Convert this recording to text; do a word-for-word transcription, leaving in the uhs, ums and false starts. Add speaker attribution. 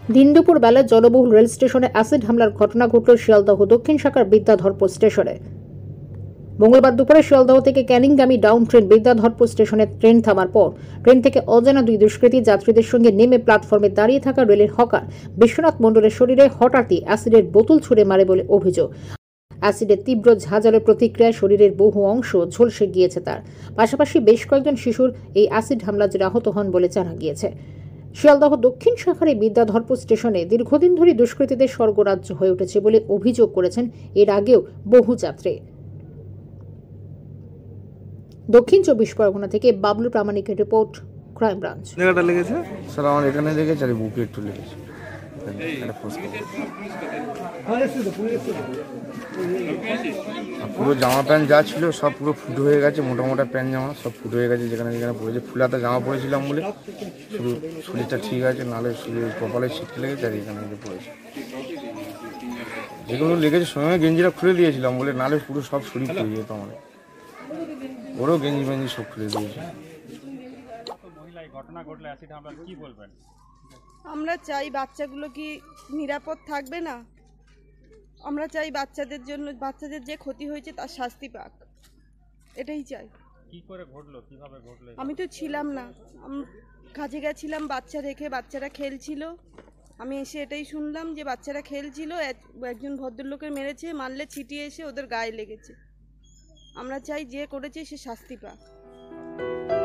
Speaker 1: দিন দুপুর বেলায় জনবহুল রেল স্টেশনে অ্যাসিড হামলার ঘটনা ঘটল শিয়ালদহ দক্ষিণ শাখার বিদ্যাধরপুর স্টেশনে। মঙ্গলবার দুপুরে শিয়ালদহ থেকে ক্যানিংগামী ডাউন ট্রেন বিদ্যাধরপুর স্টেশনে ট্রেন থামার পর ট্রেন থেকে অজানা দুই দুষ্কৃতী যাত্রীদের সঙ্গে নেমে প্ল্যাটফর্মে দাঁড়িয়ে থাকা রেলের হকার বিশ্বনাথ মণ্ডলের শরীরে হঠাৎই অ্যাসিডের বোতল ছুড়ে মারে বলে অভিযোগ। অ্যাসিডের তীব্র ঝাঁঝালো প্রতিক্রিয়ায় শরীরের বহু অংশ ঝলসে গিয়েছে তার। পাশাপাশি বেশ কয়েকজন শিশুর এই অ্যাসিড হামলায় আহত হন বলে জানা গিয়েছে। শিয়ালদহ দক্ষিণ শাখার এই বিদ্যাধরপুর স্টেশনে দীর্ঘদিন ধরে দুষ্কৃতীদের স্বর্গরাজ্য হয়ে উঠেছে বলে অভিযোগ করেছেন এর আগেও বহু যাত্রী। দক্ষিণ চব্বিশ পরগনা থেকে বাবলু প্রামাণিকের রিপোর্ট, ক্রাইম ব্রাঞ্চ।
Speaker 2: জায়গাটা লেগেছে
Speaker 3: স্যার আমার এখানে লেগেছে আর বুকে একটু লেগেছে। পুরো জামা প্যান্ট যা ছিল সব পুরো ফুটো হয়ে গেছে, মোটা মোটা প্যান্ট জামা সব ফুটো হয়ে গেছে। যেখানে যেখানে পড়েছে ফুলাতে জামা পরেছিলাম বলে শুধু শরীরটা ঠিক আছে, নাহলে শুধু কপালে ছিটকে লেগেছে আর এখানে যে পড়েছে। যেগুলো লেগেছে সময় গেঞ্জিটা খুলে দিয়েছিলাম বলে, নাহলে পুরো সব শরীর পড়ে যেত আমাদের। ওরও গেঞ্জি মেঞ্জি সব খুলে দিয়েছে।
Speaker 4: আমরা চাই বাচ্চাগুলো কি নিরাপদ থাকবে না? আমরা চাই বাচ্চাদের জন্য, বাচ্চাদের যে ক্ষতি হয়েছে তার শাস্তি পাক, এটাই চাই।
Speaker 5: কি করে ঘটলো, কিভাবে ঘটলো?
Speaker 4: আমি তো ছিলাম না, আমি কাজে গেছিলাম, বাচ্চা রেখে বাচ্চারা খেলছিল। আমি এসে এটাই শুনলাম যে বাচ্চারা খেলছিল, একজন ভদ্রলোকের মেরেছে, মারলে ছিটিয়ে এসে ওদের গায়ে লেগেছে। আমরা চাই যে করেছে সে শাস্তি পাক।